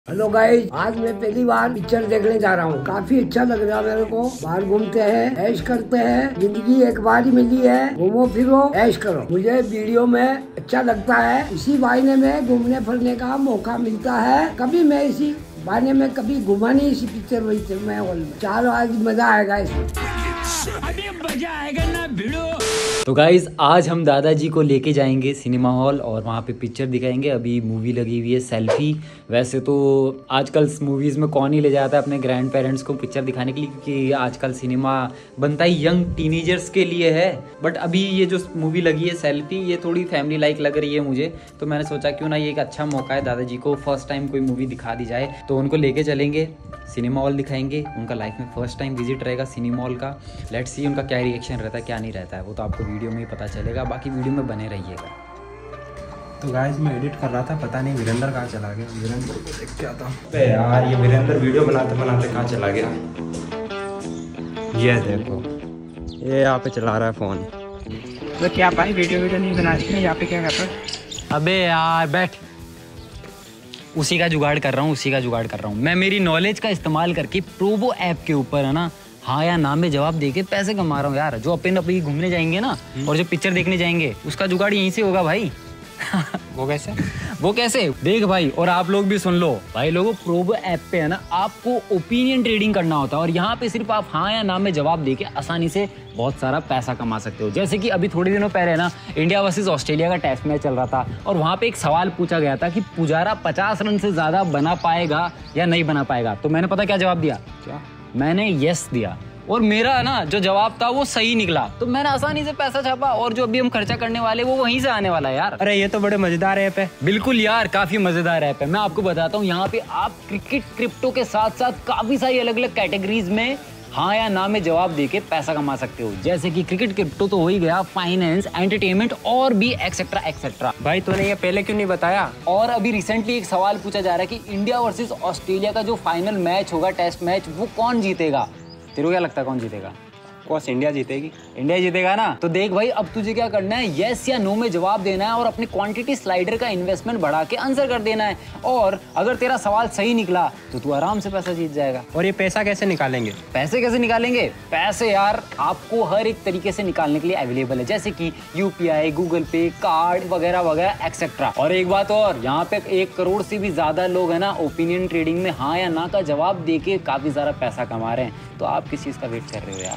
Hello guys, आज मैं पहली बार पिक्चर देखने जा रहा हूँ। काफी अच्छा लग रहा है मेरे को। बाहर घूमते हैं, ऐश करते हैं। जिंदगी एक बार ही मिली है, घूमो फिरो ऐश करो। मुझे वीडियो में अच्छा लगता है, इसी बहाने में घूमने फिरने का मौका मिलता है। कभी मैं इसी बहाने में कभी घुमा नहीं इसी पिक्चर में हॉल में। चलो आज मजा आएगा इसमें। अभी मजा आएगा ना भिड़ो। तो गाइज आज हम दादाजी को लेके जाएंगे सिनेमा हॉल और वहाँ पे पिक्चर दिखाएंगे। अभी मूवी लगी हुई है सेल्फी। वैसे तो आजकल मूवीज़ में कौन ही ले जाता है अपने ग्रैंड पेरेंट्स को पिक्चर दिखाने के लिए, क्योंकि आजकल सिनेमा बनता ही यंग टीनेजर्स के लिए है। बट अभी ये जो मूवी लगी है सेल्फी, ये थोड़ी फैमिली लाइक लग रही है मुझे। तो मैंने सोचा क्यों ना ये एक अच्छा मौका है, दादाजी को फर्स्ट टाइम कोई मूवी दिखा दी जाए। तो उनको लेके चलेंगे, सिनेमा हॉल दिखाएंगे। उनका लाइफ में फर्स्ट टाइम विजिट रहेगा सिनेमा हॉल का। लेट्स सी उनका क्या रिएक्शन रहता है क्या नहीं रहता है, वो तो आपको वीडियो में ही पता चलेगा। बाकी वीडियो में बने रहिएगा। तो गाइस मैं एडिट कर रहा था, पता नहीं वीरेंद्र कहाँ चला गया। वीरेंद्र को देख के आता हूँ। यार ये वीरेंद्र वीडियो बनाते बनाते कहाँ चला गया। ये देखो, ये यहाँ पे चला रहा है फ़ोन। तो क्या भाई वीडियो नहीं बनाते हैं यहाँ पे, क्या कर रहा है? अबे यार बैठ, उसी का जुगाड़ कर रहा हूँ मैं। मेरी नॉलेज का इस्तेमाल करके प्रोबो ऐप के ऊपर है ना, हाँ या ना में जवाब देके पैसे कमा रहा हूँ यार। जो अपन अभी घूमने जाएंगे ना और जो पिक्चर देखने जाएंगे, उसका जुगाड़ यहीं से होगा भाई। वो कैसे देख भाई, और आप लोग भी सुन लो भाई। लोगों, प्रोबो ऐप पे है ना आपको ओपिनियन ट्रेडिंग करना होता है और यहाँ पे सिर्फ आप हाँ या ना में जवाब देके आसानी से बहुत सारा पैसा कमा सकते हो। जैसे कि अभी थोड़े दिनों पहले ना इंडिया वर्सेस ऑस्ट्रेलिया का टेस्ट मैच चल रहा था और वहाँ पे एक सवाल पूछा गया था कि पुजारा 50 रन से ज्यादा बना पाएगा या नहीं बना पाएगा। तो मैंने पता क्या जवाब दिया? क्या? मैंने यस दिया और मेरा ना जो जवाब था वो सही निकला। तो मैंने आसानी से पैसा छापा और जो अभी हम खर्चा करने वाले वो वहीं से आने वाला है यार। अरे ये तो बड़े मजेदार ऐप है। बिल्कुल यार, काफी मजेदार ऐप है। मैं आपको बताता हूँ, यहाँ पे आप क्रिकेट क्रिप्टो के साथ साथ काफी सारी अलग अलग कैटेगरीज में हाँ या ना में जवाब देके पैसा कमा सकते हो। जैसे कि क्रिकेट क्रिप्टो तो हो ही गया, फाइनेंस, एंटरटेनमेंट और भी एक्सेट्रा एक्सेट्रा। भाई तूने ये पहले क्यों नहीं बताया? और अभी रिसेंटली एक सवाल पूछा जा रहा है कि इंडिया वर्सेस ऑस्ट्रेलिया का जो फाइनल मैच होगा, टेस्ट मैच, वो कौन जीतेगा? तेरे को क्या लगता है कौन जीतेगा? कोर्स इंडिया जीतेगी। इंडिया जीतेगा ना। तो देख भाई, अब तुझे क्या करना है, यस या नो में जवाब देना है और अपनी क्वांटिटी स्लाइडर का इन्वेस्टमेंट बढ़ा के आंसर कर देना है। और अगर तेरा सवाल सही निकला तो तू आराम से पैसा जीत जाएगा। और ये पैसा कैसे निकालेंगे? पैसे कैसे निकालेंगे? पैसे यार आपको हर एक तरीके से निकालने के लिए अवेलेबल है, जैसे कि यूपीआई, गूगल पे, कार्ड वगैरह वगैरह एक्सेट्रा। और एक बात और, यहाँ पे 1 करोड़ से भी ज्यादा लोग है ना ओपिनियन ट्रेडिंग में हाँ या ना का जवाब देके काफी सारा पैसा कमा रहे हैं। तो आप किस चीज का वेट कर रहे हो यार?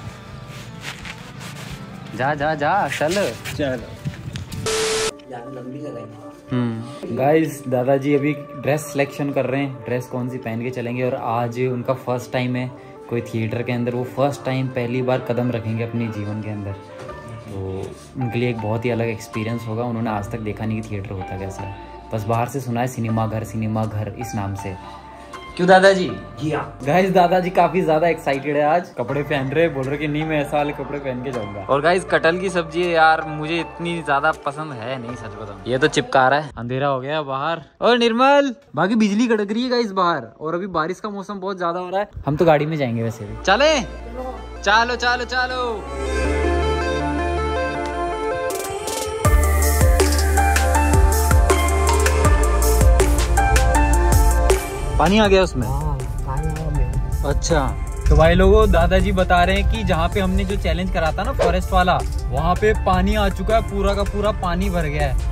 जा चलो। गाइस, दादाजी अभी ड्रेस सिलेक्शन कर रहे हैं, ड्रेस कौन सी पहन के चलेंगे। और आज उनका फर्स्ट टाइम है कोई थिएटर के अंदर। वो फर्स्ट टाइम पहली बार कदम रखेंगे अपने जीवन के अंदर। तो उनके लिए एक बहुत ही अलग एक्सपीरियंस होगा। उन्होंने आज तक देखा नहीं कि थिएटर होता कैसा है, बस बाहर से सुना है सिनेमा घर इस नाम से। क्यों दादाजी? जी हाँ गाइस, दादाजी काफी ज्यादा एक्साइटेड है। आज कपड़े पहन रहे, बोल रहे कि नहीं मैं ऐसा वाले कपड़े पहन के जाऊंगा। और गाइस, कटहल की सब्जी है यार, मुझे इतनी ज्यादा पसंद है नहीं, सच बताऊं। ये तो चिपका रहा है, अंधेरा हो गया बाहर। और निर्मल, बाकी बिजली कड़क रही है गाइस बाहर, और अभी बारिश का मौसम बहुत ज्यादा हो रहा है। हम तो गाड़ी में जाएंगे वैसे भी। चले चलो। पानी आ गया उसमें? अच्छा, तो भाई लोगों, दादाजी बता रहे हैं कि जहाँ पे हमने जो चैलेंज करा था ना फॉरेस्ट वाला, वहाँ पे पानी आ चुका है, पूरा का पूरा पानी भर गया है।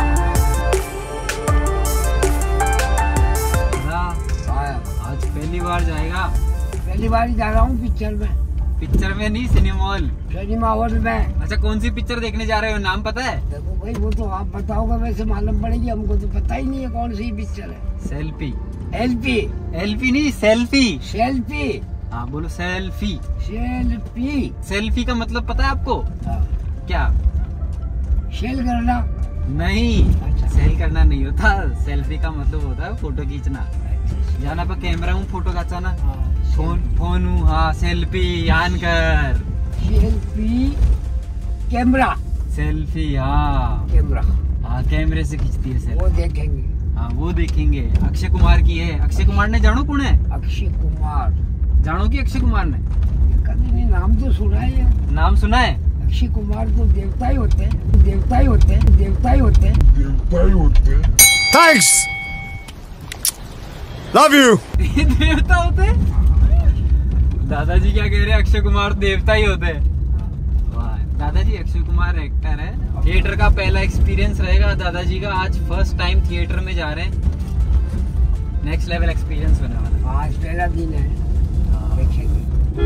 आज पहली बार जाएगा? पहली बार ही जा रहा हूँ पिक्चर में नहीं, सिनेमा हॉल में। अच्छा, कौन सी पिक्चर देखने जा रहे हो, नाम पता है? देखो भाई, वो तो आप बताओगे, वैसे मालूम पड़ेगी, हमको तो पता ही नहीं है कौन सी पिक्चर है। सेल्फी। एलपी नहीं, सेल्फी। हाँ बोलो, सेल्फी का मतलब पता है आपको? क्या? शेल करना नहीं। अच्छा। सेल करना नहीं होता, सेल्फी का मतलब होता है फोटो खींचना। जाना पर कैमरा हूँ, फोटो खींचाना। फोन हूँ, हाँ सेल्फी आन कर। कैमरा सेल्फी, हाँ कैमरा, हाँ कैमरे से खींचती है सेल्फी। वो देखेंगे। हाँ वो देखेंगे। अक्षय कुमार की है। अक्षय कुमार ने जानो कौन है? अक्षय कुमार जानो कि अक्षय कुमार ने? कभी नहीं, नाम तो सुना है। नाम सुना है? अक्षय कुमार तो देवता ही होते हैं। थैंक्स। Love you. देवता होते? दादाजी क्या कह रहे हैं? अक्षय कुमार देवता ही होते हैं। दादाजी अक्षय कुमार एक्टर है। थिएटर का पहला एक्सपीरियंस रहेगा दादाजी का। आज फर्स्ट टाइम थिएटर में जा रहे हैं। नेक्स्ट लेवल एक्सपीरियंस होने वाला है। आज पहला दिन है, देखेंगे।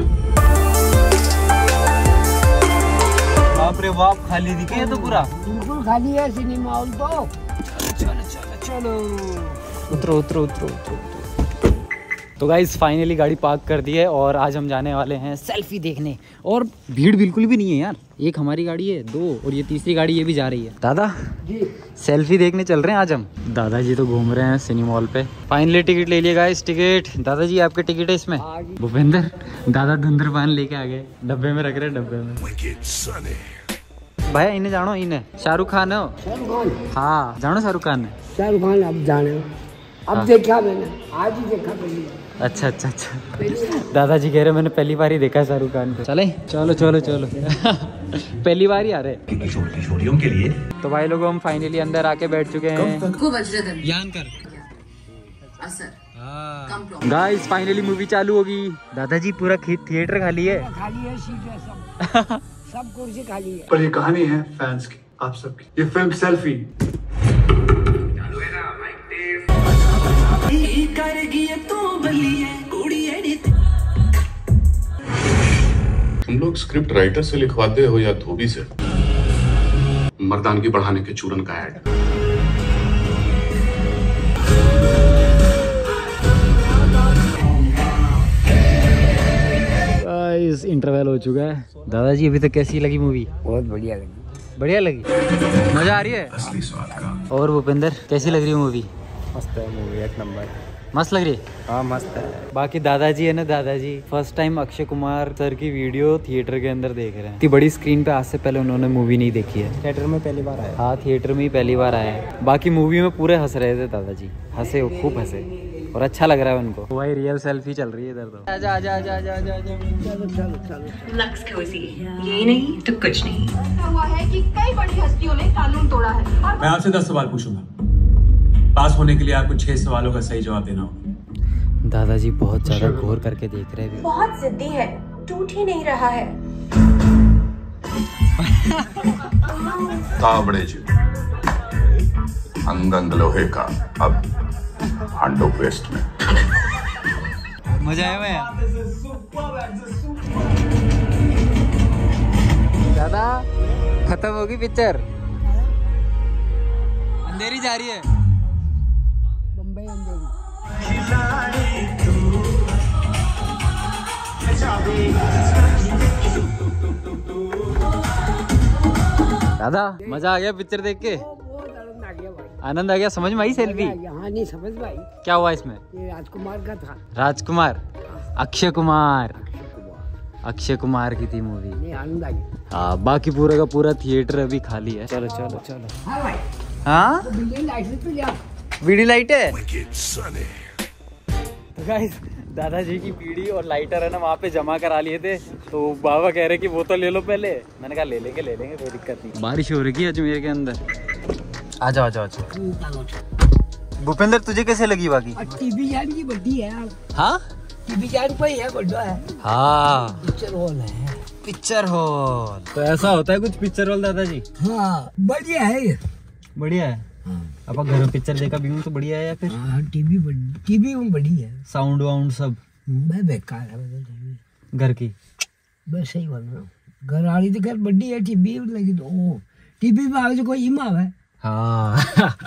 बाप रे बाप, खाली दिखे है तो पूरा। बिल्कुल खाली है सिनेमा हॉल तो। चलो उतरो उतरो उतरो उतरो। तो गाइस फाइनली गाड़ी पार्क कर दी है और आज हम जाने वाले हैं सेल्फी देखने। और भीड़ बिल्कुल भी नहीं है यार। एक हमारी गाड़ी है, 2 और ये तीसरी गाड़ी ये भी जा रही है। दादा जी सेल्फी देखने चल रहे हैं आज हम। दादाजी तो घूम रहे हैं सिनेमा हॉल पे। फाइनली टिकट ले लिया गाइस। टिकट दादाजी आपके टिकट है इसमें। भूपेंद्र दादा धुंधरपान लेके आ गए, डब्बे में रख रहे, डब्बे में। भाई इन्हें जानो, इन्हें शाहरुख खान हो। शाहरुख खान? हाँ जानो शाहरुख खान है। शाहरुख खान अब जाने, अब देखा मैंने, आज ही देखा पहली बार। अच्छा अच्छा अच्छा। दादाजी कह रहे मैंने पहली बार ही देखा शाहरुख खान को। चले चलो चलो चलो। पहली बार ही आ रहे किशोरियों के लिए। तो भाई लोग हम फाइनली अंदर आके बैठ चुके हैं। गाइस फाइनली मूवी चालू होगी। दादाजी पूरा थिएटर खाली है। खाली है, सीट है सब। सब कुर्सी खाली है। पर ये कहानी है फैंस की, आप सबकी। ये फिल्म सेल्फी। तुम लोग स्क्रिप्ट राइटर से लिखवाते हो या धोबी से? मर्दानगी बढ़ाने के चूरन का ऐड। गाइस इंटरवल हो चुका है। दादाजी अभी तक कैसी लगी मूवी? बहुत बढ़िया लगी। बढ़िया लगी, मजा आ रही है। असली स्वाद का। और भूपेंद्र कैसी लग रही है मूवी? मस्त है मूवी, एक नंबर। मस्त लग रही है। हाँ मस्त है। बाकी दादाजी है ना, दादाजी first time Akshay Kumar sir की वीडियो थिएटर के अंदर देख रहे हैं। इतनी बड़ी स्क्रीन पे आज से पहले उन्होंने मूवी नहीं देखी है। थिएटर में पहली बार आया। हाँ थिएटर में ही पहली बार आया है। बाकी मूवी में पूरे हंस रहे थे दादाजी, हंसे खूब हंसे और अच्छा लग रहा है उनको। तो भाई रियल सेल्फी चल रही है इधर। तो आजा आजा आजा आजा आजा आजा। चलो चलो चलो। लक्स कोजी, ये नहीं तो कुछ नहीं। हुआ है कि कई बड़ी हस्तियों ने कानून तोड़ा है। मैं आपसे 10 सवाल पूछूंगा, पास होने के लिए आपको 6 सवालों का सही जवाब देना होगा। दादाजी बहुत ज्यादा गौर करके देख रहे हैं। बहुत जिद्दी है, टूट ही नहीं रहा है। तावड़े जी, अंग अंग लोहे का, अब हांडो वेस्ट में। मजा आया मैं। दादा खत्म होगी पिक्चर, अंधेरी जा रही है। बम्बई अंधेरी। दादा मजा आ गया पिक्चर देख के? बहुत आनंद आ गया भाई। आनंद आ गया। समझ में आई सेल्फी? यहाँ नहीं समझ भाई। क्या हुआ इसमें? ये राजकुमार का था। राजकुमार, अक्षय कुमार, अक्षय कुमार की थी मूवी। नहीं आनंद आ गया। हाँ बाकी पूरा का पूरा थिएटर अभी खाली है। चलो चलो चलो। हाँ भाई। हाँ तो बिल्डिंग लाइट पे जा। बीड़ी लाइट है। तो गाइस दादाजी की बीड़ी और लाइटर है ना वहाँ पे जमा करा लिए थे। तो बाबा कह रहे कि वो तो ले लो पहले। मैंने कहा ले लेंगे कोई दिक्कत नहीं। बारिश हो रही है अजमेर के अंदर। आ जाओ आ जाओ आ जाओ। भूपेंद्र तुझे कैसे लगी बाकी? टीवी जान की बड्डी है यार। हाँ टीवी जान पर है, बड्डा है। हाँ पिक्चर हॉल है। पिक्चर हॉल तो ऐसा होता है कुछ पिक्चर हॉल दादाजी? हाँ बढ़िया है ये। बढ़िया है। अब घर में पिक्चर देखा भी हूँ तो बढ़िया है या फिर? हाँ टीवी में बड़ी है। साउंड वाउंड सब मैं बेकार है घर की। बस सही बोल रहा हूँ। घर आ रही थी घर बड़ी है, टीवी लगी तो टीवी में आगे कोई इमाम है। हाँ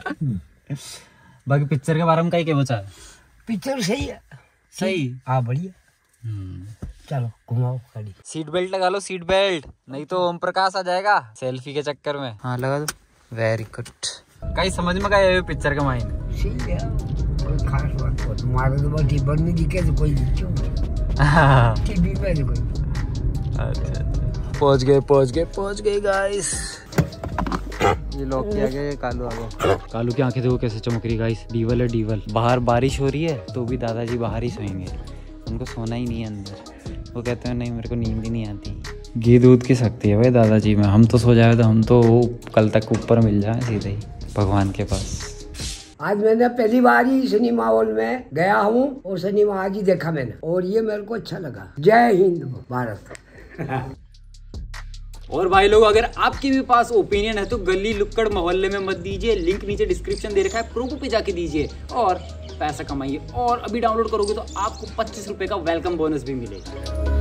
बाकी पिक्चर के बारे में कहीं क्या बचा है? पिक्चर सही है। सही। हाँ बढ़िया। चलो घुमाओ गाड़ी। सीट बेल्ट लगा लो, सीट बेल्ट, नहीं तो ओम प्रकाश आ जाएगा सेल्फी के चक्कर में। हाँ लगा दो। Very good. कहीं समझ में क्या पिक्चर का माइन? सही है, कोई खास बात हो तुम्हारे तो बस टीवी में दिखे तो कोई टीवी में तो कोई। अच्छा पहुंच गए गाइस। ये लॉक किया गया। ये कालू आ गया। कालू की आंखें देखो कैसे चमक रही गाइस। डीवल है डीवल। बाहर बारिश हो रही है तो भी दादाजी बाहर ही सोएंगे। उनको सोना ही नहीं है अंदर। वो कहते हैं नहीं मेरे को नींद ही नहीं आती। घी दूध की शक्ति है भाई दादाजी में। हम तो सो जाए तो हम तो कल तक ऊपर मिल जाए सीधे ही भगवान के पास। आज मैंने पहली बार ही सिनेमा हॉल में गया हूँ और सिनेमा आज ही देखा मैंने, और ये मेरे को अच्छा लगा। जय हिंद भारत। और भाई लोग, अगर आपके भी पास ओपिनियन है तो गली लुक्कड़ मोहल्ले में मत दीजिए, लिंक नीचे डिस्क्रिप्शन दे रखा है, प्रोमो पे जाके दीजिए और पैसा कमाइए। और अभी डाउनलोड करोगे तो आपको 25 रुपए का वेलकम बोनस भी मिलेगा।